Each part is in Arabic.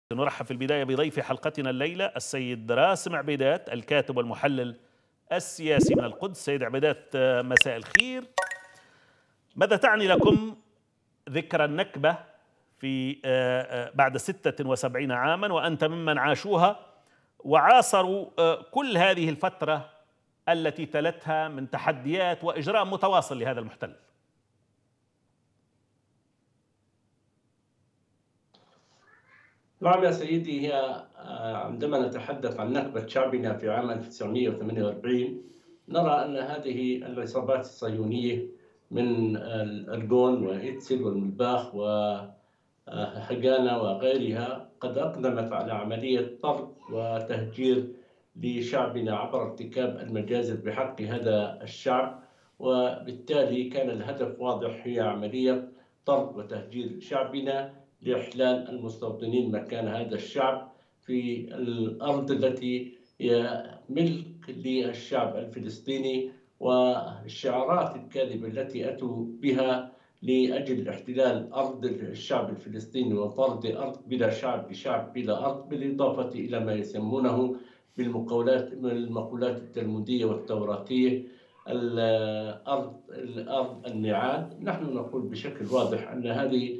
نرحب في البداية بضيف حلقتنا الليلة السيد راسم عبيدات، الكاتب والمحلل السياسي من القدس. سيد عبيدات، مساء الخير. ماذا تعني لكم ذكرى النكبة في بعد 76 عاما، وأنت ممن عاشوها وعاصروا كل هذه الفترة التي تلتها من تحديات وإجراء متواصل لهذا المحتل؟ نعم يا سيدي، هي عندما نتحدث عن نكبة شعبنا في عام 1948 نرى أن هذه العصابات الصهيونية من الأرجون وإيتسل والملباخ وهجانا وغيرها قد أقدمت على عملية طرد وتهجير لشعبنا عبر ارتكاب المجازر بحق هذا الشعب، وبالتالي كان الهدف واضح، هي عملية طرد وتهجير شعبنا لإحلال المستوطنين مكان هذا الشعب في الأرض التي هي ملك للشعب الفلسطيني. والشعارات الكاذبة التي أتوا بها لأجل احتلال أرض الشعب الفلسطيني وطرد أرض بلا شعب لشعب بلا أرض، بالإضافة إلى ما يسمونه بالمقولات التلمودية والتوراتية الأرض النعال. نحن نقول بشكل واضح أن هذه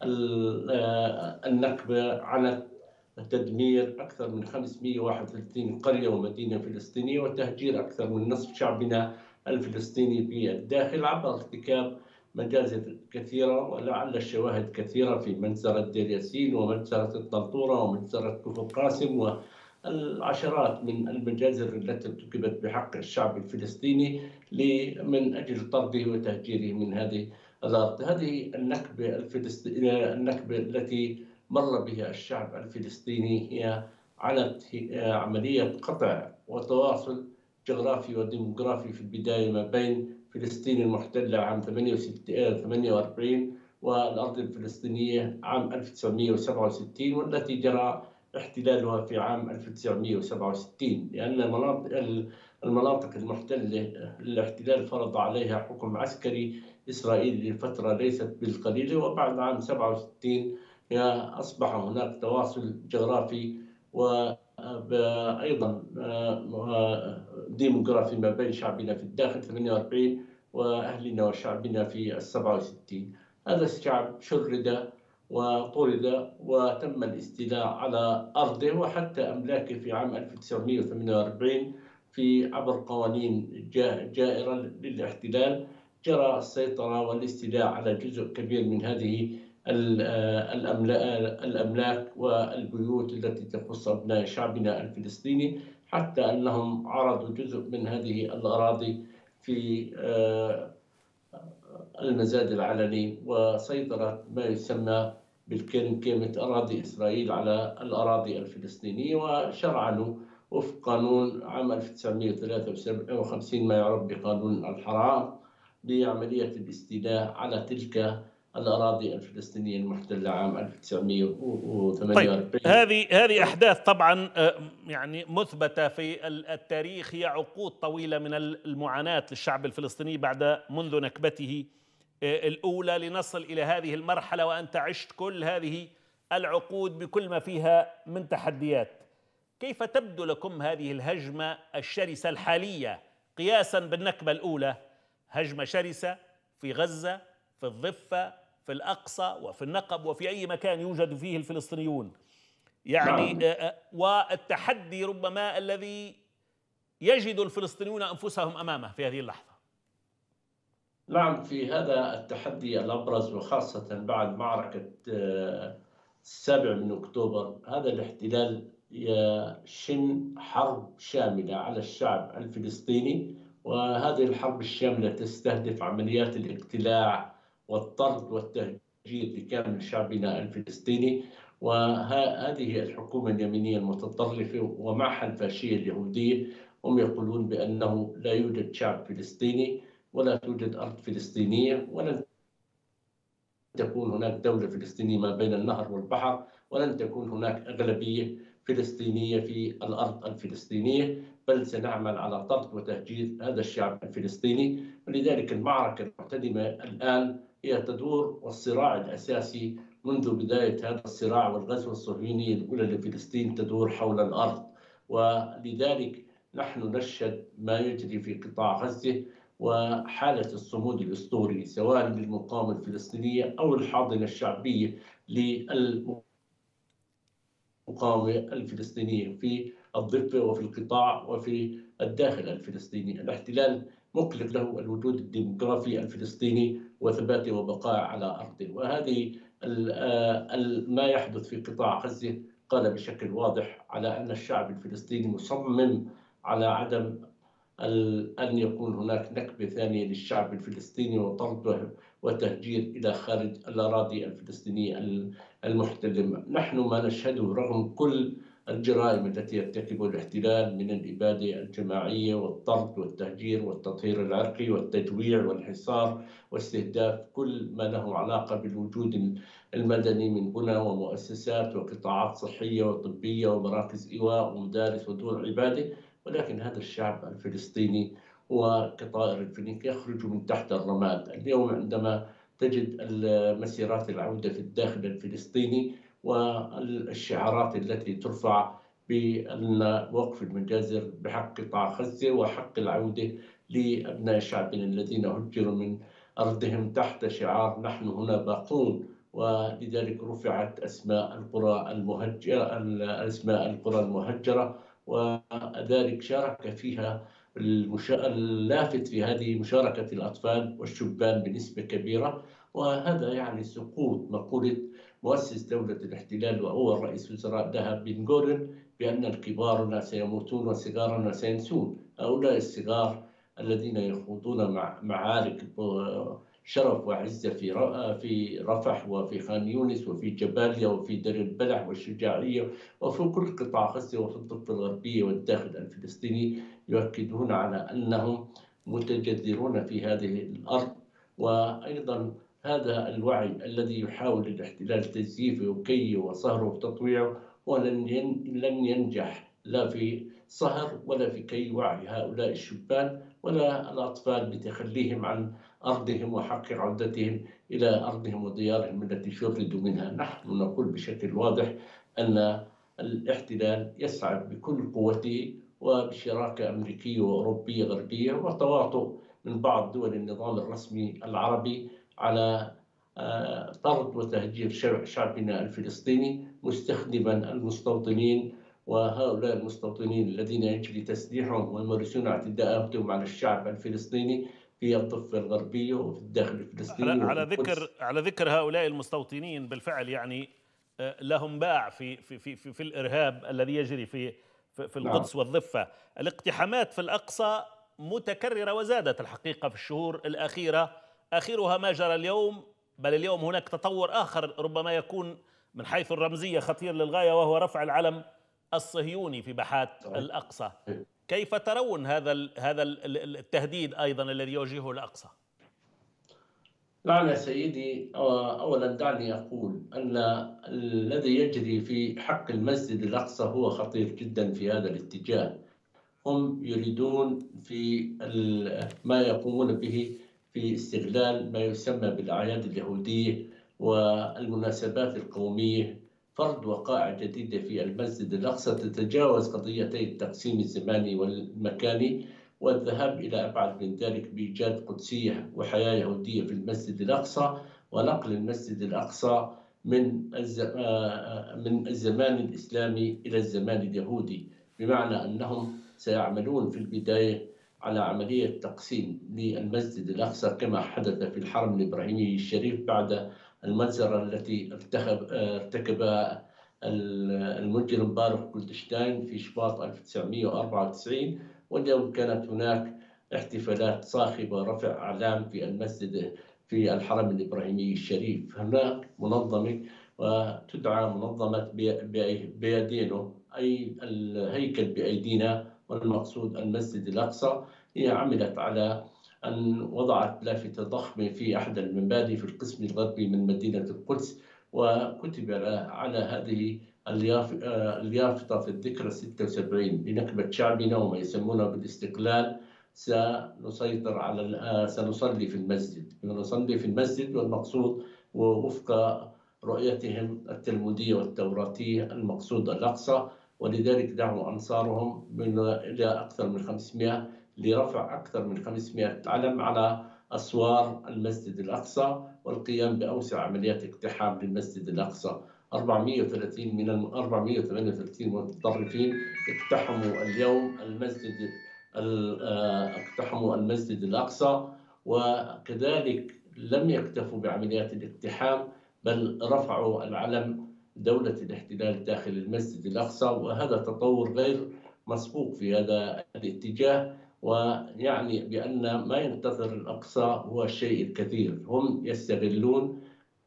النكبة عنت تدمير أكثر من 531 قرية ومدينة فلسطينية وتهجير أكثر من نصف شعبنا الفلسطيني في الداخل عبر ارتكاب مجازر كثيرة، ولعل الشواهد كثيرة في مجزرة دير ياسين ومجزرة الطنطورة ومجزرة كفر قاسم والعشرات من المجازر التي ارتكبت بحق الشعب الفلسطيني من أجل طرده وتهجيره من هذه الأرض. هذه النكبة التي مر بها الشعب الفلسطيني هي عنت عملية قطع وتواصل جغرافي وديموغرافي في البداية ما بين فلسطين المحتلة عام 48 والأرض الفلسطينية عام 1967، والتي جرى احتلالها في عام 1967، لأن المناطق المحتلة الاحتلال فرض عليها حكم عسكري إسرائيلي لفترة ليست بالقليلة، وبعد عام 67 أصبح هناك تواصل جغرافي وأيضا ديموغرافي ما بين شعبنا في الداخل 48 وأهلنا وشعبنا في 67. هذا الشعب شرد وطرد وتم الاستيلاء على أرضه وحتى أملاكه في عام 1948 في عبر قوانين جائرة للاحتلال. جرى السيطرة والاستيلاء على جزء كبير من هذه الأملاك والبيوت التي تخص أبناء شعبنا الفلسطيني، حتى أنهم عرضوا جزء من هذه الأراضي في المزاد العلني، وسيطرت ما يسمى بالكلمة أراضي إسرائيل على الأراضي الفلسطينية، وشرعنوا وفق قانون عام 1953 ما يعرف بقانون الحرام بعملية الاستيلاء على تلك الأراضي الفلسطينية المحتلة عام 1948. طيب، هذه أحداث طبعا يعني مثبتة في التاريخ، هي عقود طويلة من المعاناة للشعب الفلسطيني منذ نكبته الأولى لنصل إلى هذه المرحلة، وأنت عشت كل هذه العقود بكل ما فيها من تحديات. كيف تبدو لكم هذه الهجمة الشرسة الحالية قياسا بالنكبة الأولى؟ هجمة شرسة في غزة، في الضفة، في الأقصى، وفي النقب، وفي أي مكان يوجد فيه الفلسطينيون، يعني والتحدي ربما الذي يجد الفلسطينيون أنفسهم أمامه في هذه اللحظة. نعم، في هذا التحدي الأبرز وخاصة بعد معركة 7 أكتوبر، هذا الاحتلال يشن حرب شاملة على الشعب الفلسطيني، وهذه الحرب الشاملة تستهدف عمليات الاقتلاع والطرد والتهجير لكامل شعبنا الفلسطيني. وهذه الحكومة اليمينية المتطرفة ومعها الفاشية اليهودية هم يقولون بأنه لا يوجد شعب فلسطيني ولا توجد أرض فلسطينية، ولن تكون هناك دولة فلسطينية ما بين النهر والبحر، ولن تكون هناك أغلبية فلسطينية في الأرض الفلسطينية، بل سنعمل على طرد وتهجير هذا الشعب الفلسطيني. ولذلك المعركة المحتدمة الآن هي تدور، والصراع الأساسي منذ بداية هذا الصراع والغزو الصهيوني الأولى لفلسطين تدور حول الأرض، ولذلك نحن نشهد ما يجري في قطاع غزة وحالة الصمود الأسطوري سواء للمقاومة الفلسطينية أو الحاضنة الشعبية للمقاومة الفلسطينية في الضفة وفي القطاع وفي الداخل الفلسطيني. الاحتلال مقلق له الوجود الديموغرافي الفلسطيني وثباته وبقائه على أرضه، وهذه ما يحدث في قطاع غزة قال بشكل واضح على أن الشعب الفلسطيني مصمم على عدم أن يكون هناك نكبة ثانية للشعب الفلسطيني وطرده وتهجير إلى خارج الأراضي الفلسطينية المحتلة. نحن ما نشهده رغم كل الجرائم التي يرتكبها الاحتلال من الإبادة الجماعية والطرد والتهجير والتطهير العرقي والتجويع والحصار واستهداف كل ما له علاقة بالوجود المدني من بنى ومؤسسات وقطاعات صحية وطبية ومراكز إيواء ومدارس ودور عبادة، ولكن هذا الشعب الفلسطيني هو كطائر الفينيق يخرج من تحت الرماد. اليوم عندما تجد مسيرات العودة في الداخل الفلسطيني والشعارات التي ترفع بأن وقف المجازر بحق قطاع غزة وحق العودة لأبناء شعبنا الذين هجروا من أرضهم تحت شعار نحن هنا باقون، ولذلك رفعت أسماء القرى المهجرة، وذلك شارك فيها اللافت في هذه مشاركة الأطفال والشبان بنسبة كبيرة. وهذا يعني سقوط مقولة مؤسس دولة الاحتلال وأول رئيس وزراء لها بن غورن بأن الكبار سيموتون وصغارنا سينسون. هؤلاء الصغار الذين يخوضون معارك شرف وعزة في رفح وفي خان يونس وفي جباليا وفي دير البلح والشجاعية وفي كل قطاع غزة وفي الضفة الغربية والداخل الفلسطيني يؤكدون على أنهم متجذرون في هذه الأرض. وأيضا هذا الوعي الذي يحاول الاحتلال تزييفه وكيه وصهره وتطويعه ولن ينجح لا في صهر ولا في كي وعي هؤلاء الشبان ولا الأطفال بتخليهم عن أرضهم وحق عودتهم إلى أرضهم وديارهم التي شردوا منها. نحن نقول بشكل واضح أن الاحتلال يسعى بكل قوته وبشراكة أمريكية وأوروبية غربية وتواطؤ من بعض دول النظام الرسمي العربي على طرد وتهجير شعبنا الفلسطيني مستخدما المستوطنين، وهؤلاء المستوطنين الذين يجري تسليحهم ويمارسون اعتداءاتهم على الشعب الفلسطيني في الضفة الغربية وفي الداخل الفلسطيني على ذكر هؤلاء المستوطنين بالفعل يعني لهم باع في الإرهاب الذي يجري في القدس والضفة. الاقتحامات في الأقصى متكررة وزادت الحقيقة في الشهور الأخيرة، آخرها ما جرى اليوم، بل اليوم هناك تطور آخر ربما يكون من حيث الرمزية خطير للغاية، وهو رفع العلم الصهيوني في باحات الأقصى. كيف ترون هذا التهديد أيضا الذي يواجهه الأقصى؟ نعم سيدي، أولا دعني أقول أن الذي يجري في حق المسجد الأقصى هو خطير جدا في هذا الاتجاه. هم يريدون في ما يقومون به في استغلال ما يسمى بالأعياد اليهودية والمناسبات القومية فرض وقائع جديدة في المسجد الأقصى تتجاوز قضيتي التقسيم الزماني والمكاني والذهاب إلى أبعد من ذلك بإيجاد قدسية وحياة يهودية في المسجد الأقصى ونقل المسجد الأقصى من الزمان الإسلامي إلى الزمان اليهودي، بمعنى أنهم سيعملون في البداية على عملية تقسيم للمسجد الأقصى كما حدث في الحرم الإبراهيمي الشريف بعد المجزرة التي ارتكبها المجرم باروخ جولدشتاين في شباط 1994. واليوم كانت هناك احتفالات صاخبة رفع أعلام في المسجد في الحرم الإبراهيمي الشريف. هناك منظمة وتدعى منظمة بيادينو أي الهيكل بأيدينا، والمقصود المسجد الأقصى. هي عملت على أن وضعت لافتة ضخمة في أحد المباني في القسم الغربي من مدينة القدس، وكتب على هذه اليافطة في الذكرى 76 لنكبة شعبنا وما يسمونه بالاستقلال سنصلي في المسجد. والمقصود ووفق رؤيتهم التلمودية والتوراتية المقصود الأقصى، ولذلك دعوا أنصارهم إلى أكثر من 500 لرفع أكثر من 500 علم على أسوار المسجد الأقصى والقيام بأوسع عمليات اقتحام للمسجد الأقصى. 430 من 438 متطرفين اقتحموا اليوم اقتحموا المسجد الأقصى، وكذلك لم يكتفوا بعمليات الاقتحام بل رفعوا العلم دولة الاحتلال داخل المسجد الأقصى، وهذا تطور غير مسبوق في هذا الاتجاه، ويعني بأن ما ينتظر الأقصى هو الشيء الكثير. هم يستغلون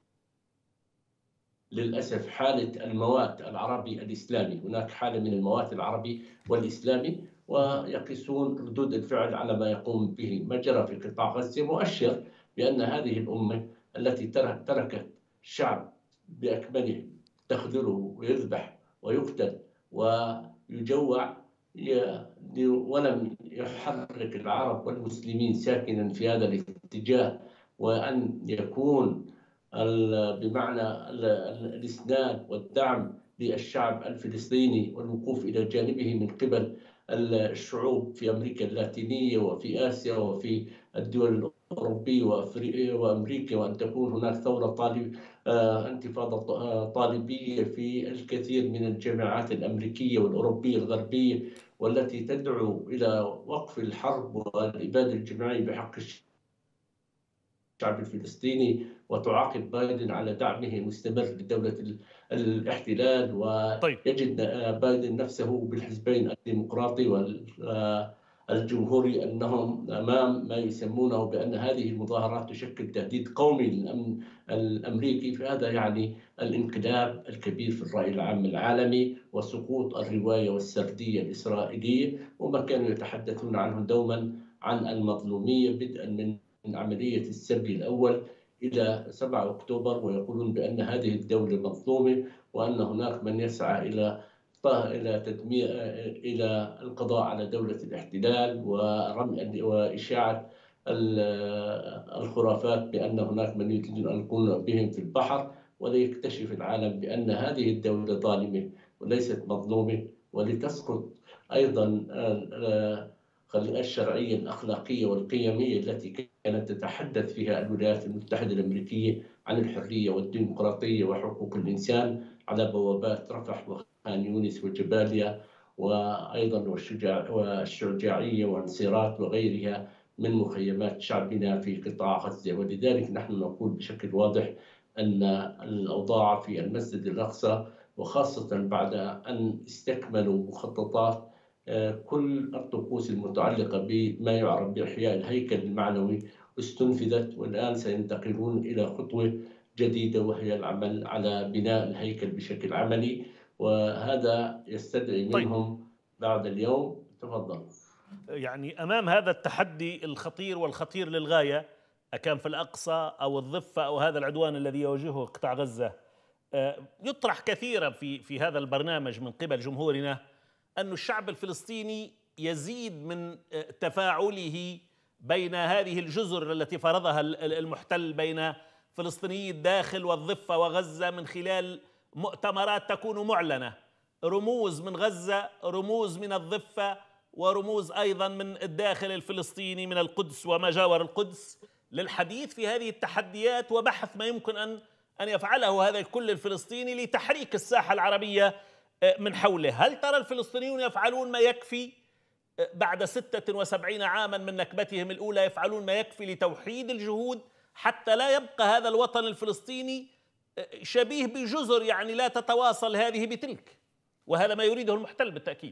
للأسف حالة الموات العربي الإسلامي، هناك حالة من الموات العربي والإسلامي، ويقيسون ردود الفعل على ما يقوم به ما جرى في قطاع غزة، مؤشر بأن هذه الأمة التي تركت شعب بأكمله تخذله ويذبح ويقتل ويجوع ولم يحرك العرب والمسلمين ساكنا في هذا الاتجاه، وأن يكون بمعنى الإسناد والدعم للشعب الفلسطيني والوقوف إلى جانبه من قبل الشعوب في أمريكا اللاتينية وفي آسيا وفي الدول الأوروبية وأمريكا، وأن تكون هناك ثورة انتفاضة طالبية في الكثير من الجامعات الأمريكية والأوروبية الغربية، والتي تدعو إلى وقف الحرب والإبادة الجماعية بحق الشعب الفلسطيني، وتعاقب بايدن على دعمه المستمر لدولة الاحتلال. طيب ويجد بايدن نفسه بالحزبين الديمقراطي والجمهوري أنهم أمام ما يسمونه بأن هذه المظاهرات تشكل تهديد قومي للأمن الأمريكي، فهذا يعني الانقلاب الكبير في الرأي العام العالمي وسقوط الرواية والسردية الإسرائيلية، وما كانوا يتحدثون عنه دوما عن المظلومية بدءا من عملية السبي الأول إلى 7 أكتوبر، ويقولون بأن هذه الدولة مظلومة وأن هناك من يسعى إلى تدمير إلى القضاء على دولة الاحتلال وإشاعة الخرافات بأن هناك من يريدون أن يكون بهم في البحر، وليكتشف العالم بأن هذه الدولة ظالمة وليست مظلومة، ولتسقط أيضا الشرعية الأخلاقية والقيمية التي كانت تتحدث فيها الولايات المتحدة الأمريكية عن الحرية والديمقراطية وحقوق الإنسان على بوابات رفح وخان يونس وجباليا، وأيضا والشجاعية وانصيرات وغيرها من مخيمات شعبنا في قطاع غزة. ولذلك نحن نقول بشكل واضح أن الأوضاع في المسجد الأقصى، وخاصة بعد أن استكملوا مخططات كل الطقوس المتعلقة بما يعرف بإحياء الهيكل المعنوي استنفذت، والآن سينتقلون إلى خطوة جديدة وهي العمل على بناء الهيكل بشكل عملي، وهذا يستدعي منهم بعد اليوم. تفضل. يعني أمام هذا التحدي الخطير والخطير للغاية، أكان في الأقصى أو الضفة أو هذا العدوان الذي يواجهه قطاع غزة، يطرح كثيرا في هذا البرنامج من قبل جمهورنا أن الشعب الفلسطيني يزيد من تفاعله بين هذه الجزر التي فرضها المحتل بين فلسطيني الداخل والضفة وغزة من خلال مؤتمرات تكون معلنة، رموز من غزة، رموز من الضفة، ورموز أيضا من الداخل الفلسطيني من القدس وما جاور القدس، للحديث في هذه التحديات وبحث ما يمكن أن يفعله هذا الكل الفلسطيني لتحريك الساحة العربية من حوله. هل ترى الفلسطينيون يفعلون ما يكفي بعد 76 عاما من نكبتهم الأولى، يفعلون ما يكفي لتوحيد الجهود حتى لا يبقى هذا الوطن الفلسطيني شبيه بجزر يعني لا تتواصل هذه بتلك، وهذا ما يريده المحتل بالتأكيد؟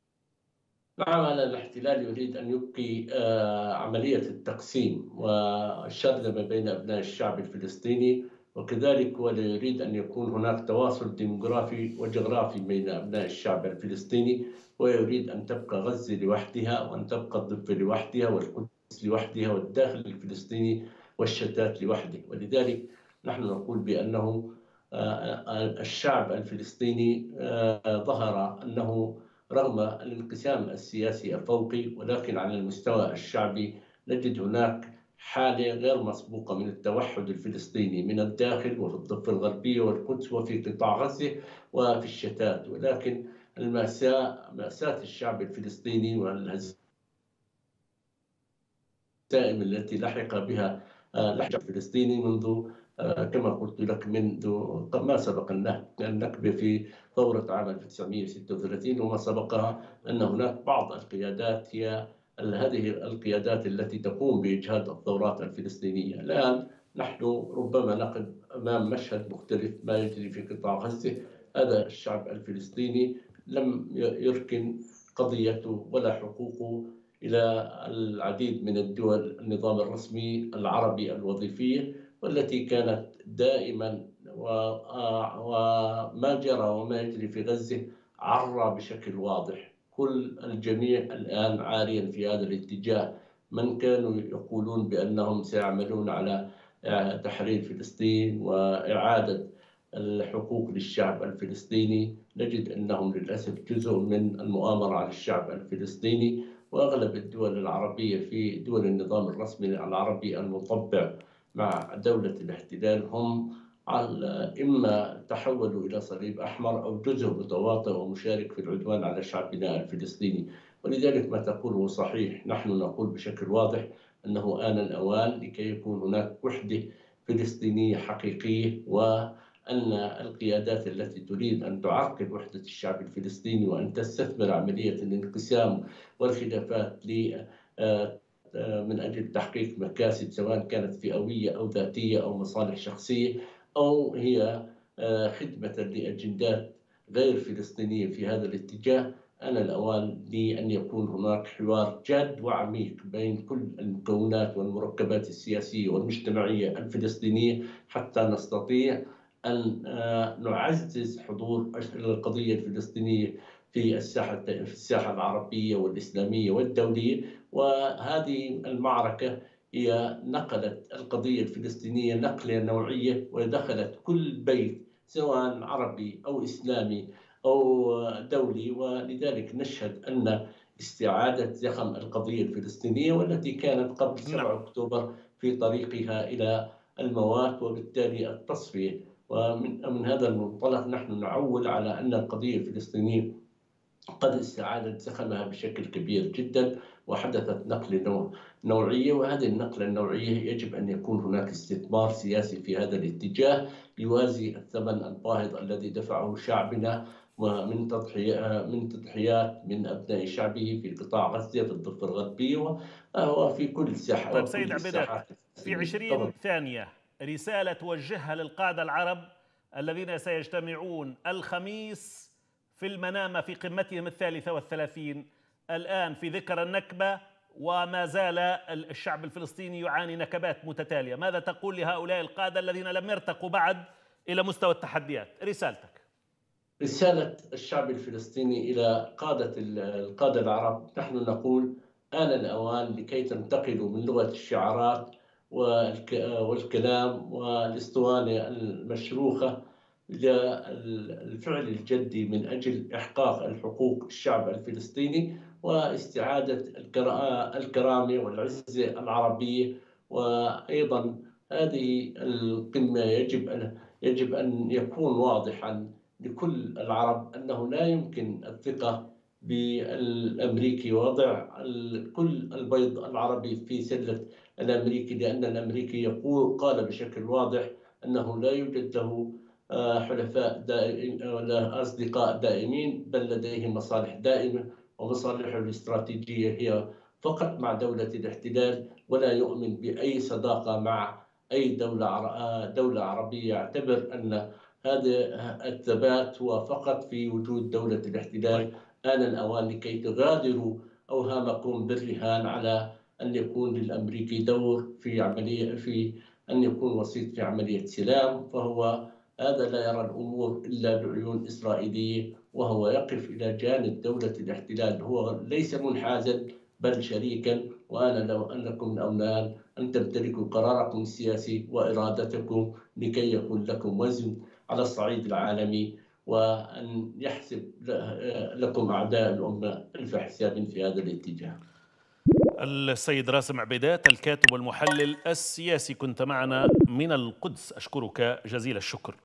نعم، الاحتلال يريد أن يبقي عملية التقسيم والشرذمة بين أبناء الشعب الفلسطيني، وكذلك هو يريد أن يكون هناك تواصل ديموغرافي وجغرافي بين أبناء الشعب الفلسطيني، ويريد أن تبقى غزة لوحدها وأن تبقى الضفة لوحدها والقدس لوحدها والداخل الفلسطيني والشتات لوحده. ولذلك نحن نقول بأنه الشعب الفلسطيني ظهر أنه رغم الانقسام السياسي الفوقي، ولكن على المستوى الشعبي نجد هناك حالة غير مسبوقة من التوحد الفلسطيني من الداخل وفي الضفة الغربية والقدس وفي قطاع غزة وفي الشتات. ولكن مأساة الشعب الفلسطيني والهزائم التي لحق بها الشعب الفلسطيني منذ كما قلت لك منذ ما سبق النكبة في ثورة عام 1936 وما سبقها، أن هناك بعض القيادات هي هذه القيادات التي تقوم بإجهاض الثورات الفلسطينية. الآن نحن ربما نقف أمام مشهد مختلف ما يجري في قطاع غزة. هذا الشعب الفلسطيني لم يركن قضيته ولا حقوقه إلى العديد من الدول النظام الرسمي العربي الوظيفية، والتي كانت دائما وما جرى وما يجري في غزة عرى بشكل واضح. كل الجميع الآن عاريا في هذا الاتجاه. من كانوا يقولون بأنهم سيعملون على تحرير فلسطين وإعادة الحقوق للشعب الفلسطيني، نجد أنهم للأسف جزء من المؤامرة على الشعب الفلسطيني. وأغلب الدول العربية في دول النظام الرسمي العربي المطبع مع دولة الاحتلال هم إما تحولوا إلى صليب أحمر أو جزء متواطئ ومشارك في العدوان على شعبنا الفلسطيني. ولذلك ما تقوله صحيح. نحن نقول بشكل واضح أنه آن الأوان لكي يكون هناك وحدة فلسطينية حقيقية، وأن القيادات التي تريد أن تعرقل وحدة الشعب الفلسطيني وأن تستثمر عملية الانقسام والخلافات من أجل تحقيق مكاسب سواء كانت فئوية أو ذاتية أو مصالح شخصية أو هي خدمة لأجندات غير فلسطينية في هذا الاتجاه. أنا الأوان لأن يكون هناك حوار جاد وعميق بين كل المكونات والمركبات السياسية والمجتمعية الفلسطينية حتى نستطيع أن نعزز حضور القضية الفلسطينية في الساحة العربية والإسلامية والدولية. وهذه المعركة هي نقلت القضية الفلسطينية نقلة نوعية ودخلت كل بيت سواء عربي أو إسلامي أو دولي. ولذلك نشهد أن استعادة زخم القضية الفلسطينية والتي كانت قبل 7 أكتوبر في طريقها إلى الموات وبالتالي التصفية. ومن هذا المنطلق نحن نعول على أن القضية الفلسطينية قد استعادت زخمها بشكل كبير جدا وحدثت نقلة نوعية. وهذه النقلة النوعية يجب أن يكون هناك استثمار سياسي في هذا الاتجاه يوازي الثمن الباهظ الذي دفعه شعبنا ومن تضحيات من أبناء شعبه في قطاع غزة في الضفة الغربية وفي كل ساحة. طيب سيد عبيدات، في 20 ثانية رسالة توجهها للقادة العرب الذين سيجتمعون الخميس في المنامة في قمتهم 33 الآن في ذكرى النكبة، وما زال الشعب الفلسطيني يعاني نكبات متتالية. ماذا تقول لهؤلاء القادة الذين لم يرتقوا بعد إلى مستوى التحديات؟ رسالتك. رسالة الشعب الفلسطيني إلى القادة العرب، نحن نقول آن الأوان لكي تنتقلوا من لغة الشعارات والكلام والاسطوانة المشروخة إلى الفعل الجدي من أجل إحقاق الحقوق الشعب الفلسطيني واستعادة الكرامة والعزة العربية. وأيضا هذه القمة يجب أن يكون واضحا لكل العرب أنه لا يمكن الثقة بالأمريكي ووضع كل البيض العربي في سلة الأمريكي، لأن الأمريكي قال بشكل واضح أنه لا يوجد له حلفاء دائم ولا أصدقاء دائمين، بل لديه مصالح دائمة ومصالحه الاستراتيجية هي فقط مع دولة الاحتلال، ولا يؤمن بأي صداقة مع أي دولة عربية. يعتبر أن هذا الثبات هو فقط في وجود دولة الاحتلال. آن الأوان لكي تغادروا أوهامكم بالرهان على أن يكون للأمريكي دور في أن يكون وسيط في عملية سلام، فهو هذا لا يرى الأمور إلا بعيون إسرائيلية، وهو يقف إلى جانب دولة الاحتلال. هو ليس منحازا بل شريكا. وأنا لو أنكم الأولاد أن تمتلكوا قراركم السياسي وإرادتكم لكي يكون لكم وزن على الصعيد العالمي، وأن يحسب لكم أعداء الأمة ألف حساب في هذا الاتجاه. السيد راسم عبيدات الكاتب والمحلل السياسي كنت معنا من القدس، أشكرك جزيل الشكر.